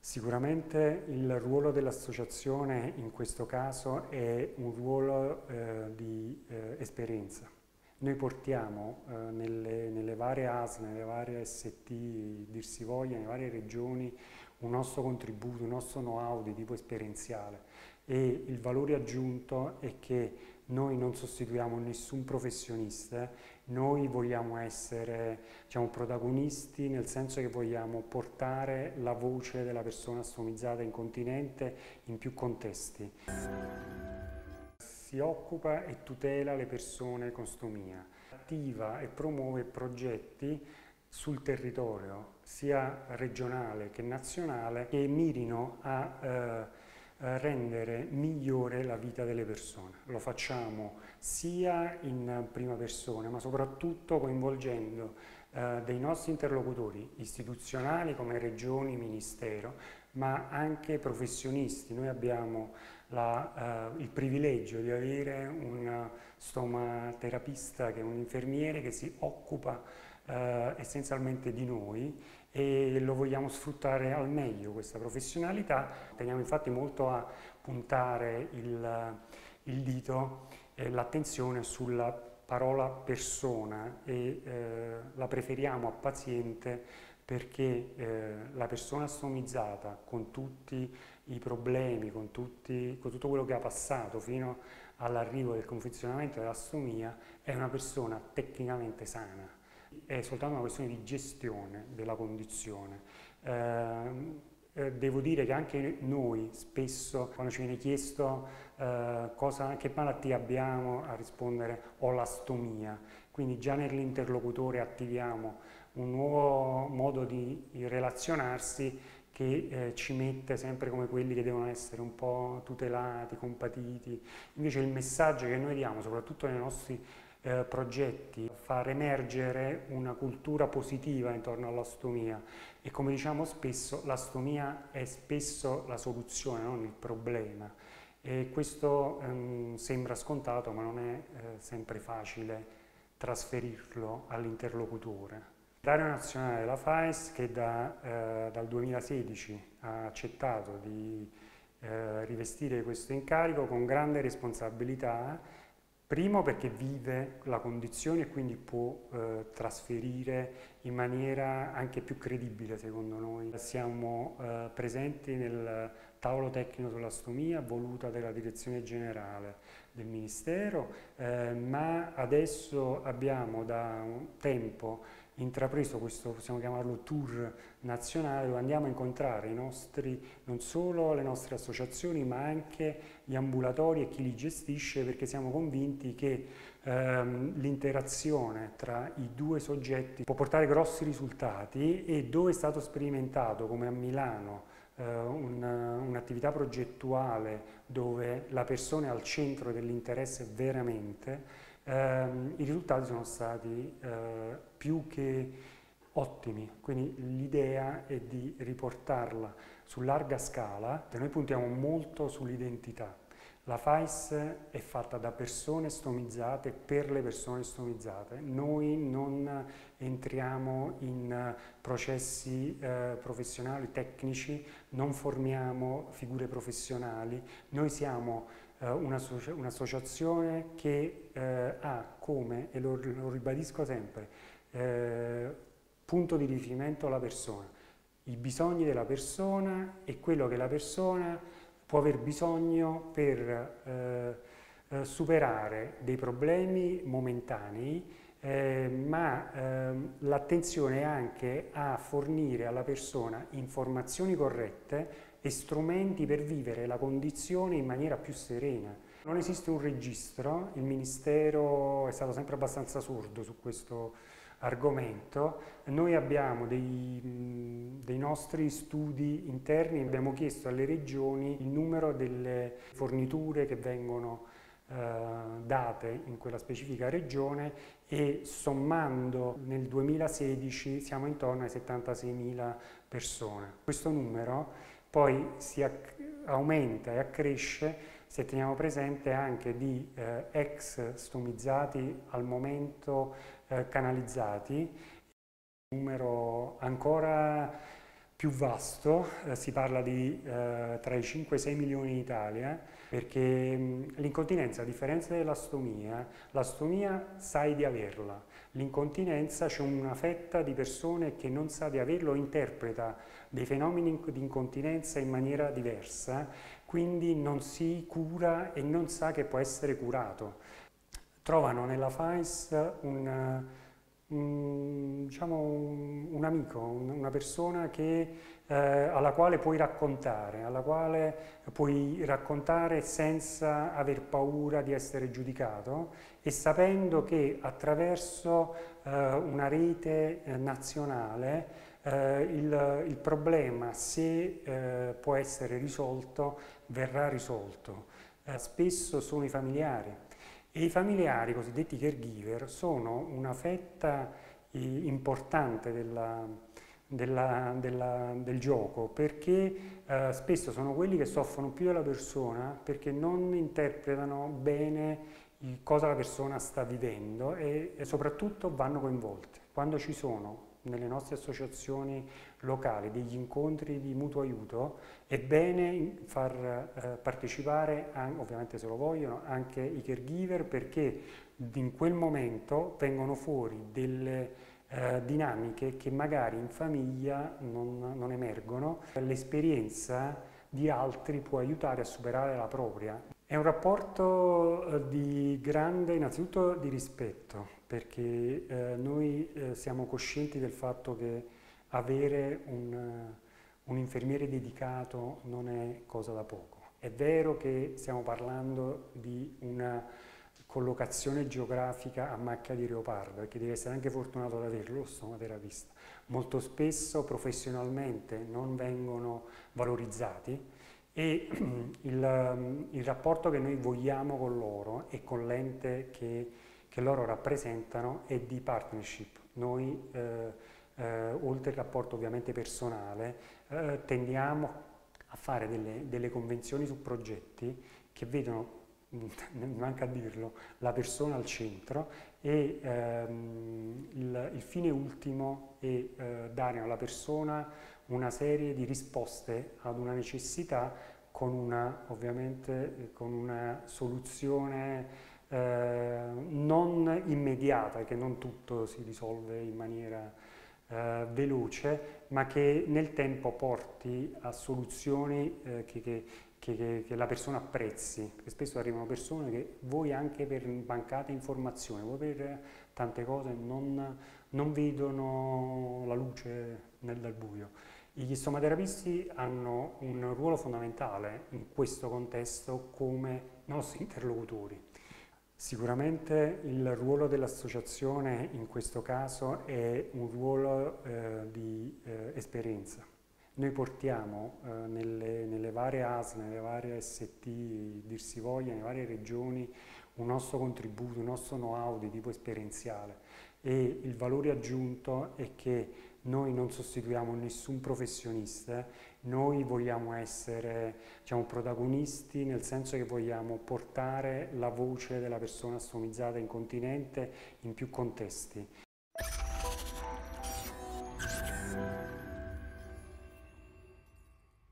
Sicuramente il ruolo dell'associazione in questo caso è un ruolo di esperienza. Noi portiamo nelle varie ASL, nelle varie ST, dir si voglia, nelle varie regioni un nostro contributo, un nostro know-how di tipo esperienziale e il valore aggiunto è che noi non sostituiamo nessun professionista, noi vogliamo essere, diciamo, protagonisti, nel senso che vogliamo portare la voce della persona stomizzata incontinente in più contesti. Si occupa e tutela le persone con stomia, attiva e promuove progetti sul territorio sia regionale che nazionale che mirino a rendere migliore la vita delle persone. Lo facciamo sia in prima persona ma soprattutto coinvolgendo dei nostri interlocutori istituzionali come regioni, ministero, ma anche professionisti. Noi abbiamo il privilegio di avere un stomaterapista che è un infermiere che si occupa essenzialmente di noi e lo vogliamo sfruttare al meglio questa professionalità. Teniamo infatti molto a puntare il dito e l'attenzione sulla parola persona e la preferiamo a paziente perché la persona stomizzata con tutti i problemi, con tutto quello che ha passato fino all'arrivo del confezionamento della stomia è una persona tecnicamente sana. È soltanto una questione di gestione della condizione. Devo dire che anche noi spesso quando ci viene chiesto che malattia abbiamo a rispondere ho la stomia, quindi già nell'interlocutore attiviamo un nuovo modo di relazionarsi che ci mette sempre come quelli che devono essere un po' tutelati, compatiti. Invece il messaggio che noi diamo, soprattutto nei nostri progetti, far emergere una cultura positiva intorno alla stomia e come diciamo spesso la stomia è spesso la soluzione, non il problema e questo sembra scontato ma non è sempre facile trasferirlo all'interlocutore. L'area nazionale della FAES che dal 2016 ha accettato di rivestire questo incarico con grande responsabilità. Primo perché vive la condizione e quindi può trasferire in maniera anche più credibile secondo noi. Siamo presenti nel tavolo tecnico sulla stomia voluta dalla direzione generale del Ministero, ma adesso abbiamo da un tempo intrapreso questo, possiamo chiamarlo tour nazionale, dove andiamo a incontrare non solo le nostre associazioni, ma anche gli ambulatori e chi li gestisce, perché siamo convinti che l'interazione tra i due soggetti può portare grossi risultati e dove è stato sperimentato, come a Milano, un'attività progettuale dove la persona è al centro dell'interesse veramente, i risultati sono stati più che ottimi, quindi l'idea è di riportarla su larga scala, e noi puntiamo molto sull'identità. La FAES è fatta da persone stomizzate per le persone stomizzate, noi non entriamo in processi professionali, tecnici, non formiamo figure professionali, noi siamo un'associazione che ha come, e lo ribadisco sempre, punto di riferimento la persona, i bisogni della persona e quello che la persona può aver bisogno per superare dei problemi momentanei, ma l'attenzione è anche a fornire alla persona informazioni corrette e strumenti per vivere la condizione in maniera più serena. Non esiste un registro, il Ministero è stato sempre abbastanza sordo su questo argomento. Noi abbiamo dei nostri studi interni, abbiamo chiesto alle regioni il numero delle forniture che vengono date in quella specifica regione e sommando nel 2016 siamo intorno ai 76.000 persone. Questo numero poi aumenta e accresce se teniamo presente anche di ex stomizzati al momento canalizzati, un numero ancora più vasto, si parla di tra i 5 e i 6 milioni in Italia, perché l'incontinenza, a differenza dell'astomia, l'astomia sai di averla, l'incontinenza c'è una fetta di persone che non sa di averlo, interpreta dei fenomeni di incontinenza in maniera diversa, quindi non si cura e non sa che può essere curato. Trovano nella FAIS diciamo un amico, una persona alla quale puoi raccontare senza aver paura di essere giudicato e sapendo che attraverso una rete nazionale il problema, se può essere risolto, verrà risolto. Spesso sono i familiari. E i familiari, cosiddetti caregiver, sono una fetta importante del gioco perché spesso sono quelli che soffrono più della persona perché non interpretano bene cosa la persona sta vivendo e soprattutto vanno coinvolti. Quando ci sono nelle nostre associazioni locali degli incontri di mutuo aiuto, è bene far partecipare, ovviamente se lo vogliono, anche i caregiver perché in quel momento vengono fuori delle dinamiche che magari in famiglia non emergono. L'esperienza di altri può aiutare a superare la propria. È un rapporto di grande, innanzitutto di rispetto, perché noi siamo coscienti del fatto che avere un infermiere dedicato non è cosa da poco. È vero che stiamo parlando di una collocazione geografica a macchia di leopardo, perché devi essere anche fortunato ad averlo, stomaterapista. Molto spesso professionalmente non vengono valorizzati e il rapporto che noi vogliamo con loro e con l'ente che loro rappresentano è di partnership. Noi, oltre al rapporto ovviamente personale, tendiamo a fare delle convenzioni su progetti che vedono, manca a dirlo, la persona al centro e il fine ultimo è dare alla persona una serie di risposte ad una necessità ovviamente con una soluzione non immediata, che non tutto si risolve in maniera veloce, ma che nel tempo porti a soluzioni che la persona apprezzi, perché spesso arrivano persone che voi anche per mancate informazioni, voi per tante cose non vedono la luce dal buio. Gli stomaterapisti hanno un ruolo fondamentale in questo contesto come nostri interlocutori. Sicuramente il ruolo dell'associazione in questo caso è un ruolo di esperienza. Noi portiamo nelle varie ASL, nelle varie ST, dir si voglia, nelle varie regioni un nostro contributo, un nostro know-how di tipo esperienziale e il valore aggiunto è che noi non sostituiamo nessun professionista, noi vogliamo essere, diciamo, protagonisti nel senso che vogliamo portare la voce della persona stomizzata incontinente in più contesti